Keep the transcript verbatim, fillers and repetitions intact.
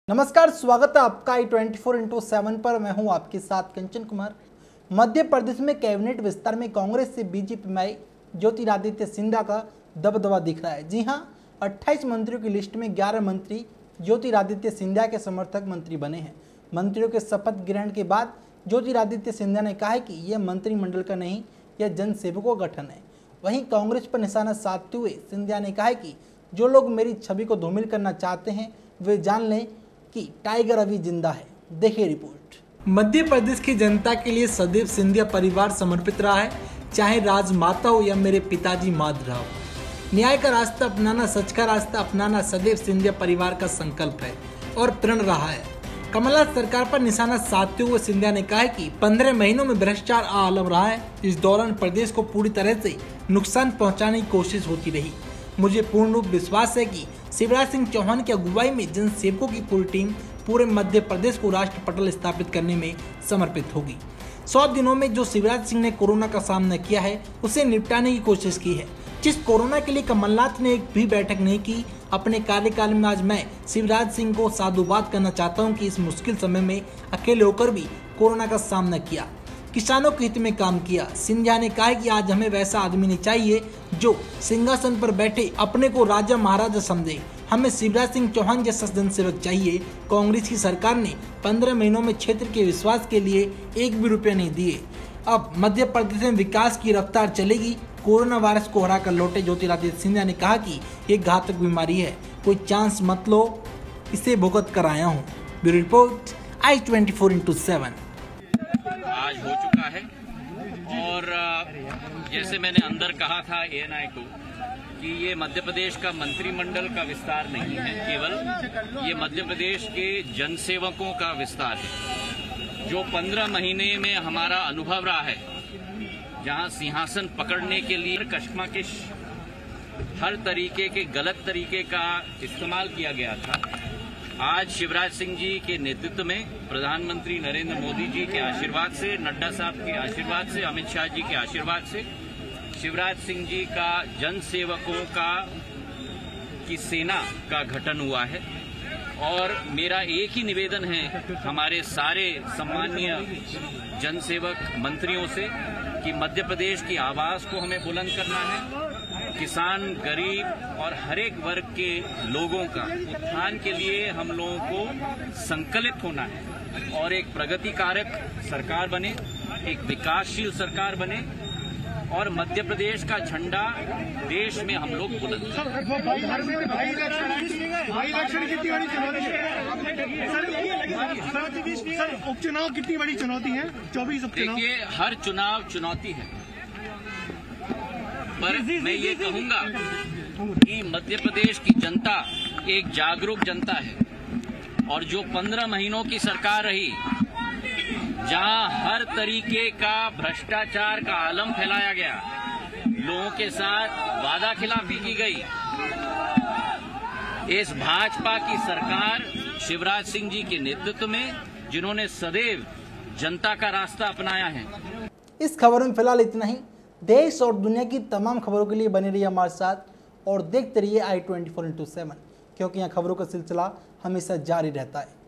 नमस्कार, स्वागत है आपका I twenty four into seven पर। मैं हूं आपके साथ कंचन कुमार। मध्य प्रदेश में कैबिनेट विस्तार में कांग्रेस से बीजेपी में आई ज्योतिरादित्य सिंधिया का दबदबा दिख रहा है। जी हां, अट्ठाईस मंत्रियों की लिस्ट में ग्यारह मंत्री ज्योतिरादित्य सिंधिया के समर्थक मंत्री बने हैं। मंत्रियों के शपथ ग्रहण के बाद ज्योतिरादित्य सिंधिया ने कहा है कि यह मंत्रिमंडल का नहीं, यह जनसेवकों का गठन है। वहीं कांग्रेस पर निशाना साधते हुए सिंधिया ने कहा है कि जो लोग मेरी छवि को धूमिल करना चाहते हैं वे जान लें कि टाइगर अभी जिंदा है। देखिए रिपोर्ट। मध्य प्रदेश की जनता के लिए सदैव सिंधिया परिवार समर्पित रहा है, चाहे राजमाता हो या मेरे पिताजी माधवराव। न्याय का रास्ता अपनाना, सच का रास्ता अपनाना सदैव सिंधिया परिवार का संकल्प है और प्रण रहा है। कमलनाथ सरकार पर निशाना साधते हुए सिंधिया ने कहा है कि पंद्रह महीनों में भ्रष्टाचार आलम रहा है। इस दौरान प्रदेश को पूरी तरह से नुकसान पहुंचाने की कोशिश होती रही। मुझे पूर्ण रूप विश्वास है कि शिवराज सिंह चौहान की अगुवाई में जनसेवकों की पूरी टीम पूरे मध्य प्रदेश को राष्ट्र पटल स्थापित करने में समर्पित होगी। सौ दिनों में जो शिवराज सिंह ने कोरोना का सामना किया है उसे निपटाने की कोशिश की है। जिस कोरोना के लिए कमलनाथ ने एक भी बैठक नहीं की, अपने कार्यकाल में आज मैं शिवराज सिंह को साधुवाद करना चाहता हूं कि इस मुश्किल समय में अकेले होकर भी कोरोना का सामना किया, किसानों के हित में काम किया। सिंधिया ने कहा कि आज हमें वैसा आदमी नहीं चाहिए जो सिंहासन पर बैठे अपने को राजा महाराजा समझे। हमें शिवराज सिंह चौहान जैसा जनसेवक चाहिए। कांग्रेस की सरकार ने पंद्रह महीनों में क्षेत्र के विश्वास के लिए एक भी रुपया नहीं दिए। अब मध्य प्रदेश में विकास की रफ्तार चलेगी। कोरोना वायरस को हराकर लौटे ज्योतिरादित्य सिंधिया ने कहा कि ये घातक बीमारी है, कोई चांस मत लो, इसे भुगत कर आया हूँ। Bureau report, I twenty four into seven. आज हो चुका है और जैसे मैंने अंदर कहा था ए एन आई को कि ये मध्य प्रदेश का मंत्रिमंडल का विस्तार नहीं है, केवल ये मध्य प्रदेश के जनसेवकों का विस्तार है। जो पंद्रह महीने में हमारा अनुभव रहा है, जहां सिंहासन पकड़ने के लिए कश्मकश हर तरीके के गलत तरीके का इस्तेमाल किया गया था, आज शिवराज सिंह जी के नेतृत्व में प्रधानमंत्री नरेंद्र मोदी जी के आशीर्वाद से, नड्डा साहब के आशीर्वाद से, अमित शाह जी के आशीर्वाद से शिवराज सिंह जी का जनसेवकों का की सेना का गठन हुआ है। और मेरा एक ही निवेदन है हमारे सारे सम्मानीय जनसेवक मंत्रियों से कि मध्य प्रदेश की आवाज को हमें बुलंद करना है। किसान, गरीब और हर एक वर्ग के लोगों का उत्थान के लिए हम लोगों को संकल्पित होना है और एक प्रगति कारक सरकार बने, एक विकासशील सरकार बने और मध्य प्रदेश का झंडा देश में हम लोग बुलंद करें। उपचुनाव कितनी बड़ी चुनौती है? चौबीस उपचुनाव। देखिए, हर चुनाव चुनौती है, पर मैं ये कहूंगा कि मध्य प्रदेश की जनता एक जागरूक जनता है और जो पंद्रह महीनों की सरकार रही, जहां हर तरीके का भ्रष्टाचार का आलम फैलाया गया, लोगों के साथ वादा खिलाफी की गई, इस भाजपा की सरकार शिवराज सिंह जी के नेतृत्व में, जिन्होंने सदैव जनता का रास्ता अपनाया है। इस खबर में फिलहाल इतना ही। देश और दुनिया की तमाम खबरों के लिए बने रहिए हमारे साथ और देखते रहिए I twenty four into seven, क्योंकि यहाँ खबरों का सिलसिला हमेशा जारी रहता है।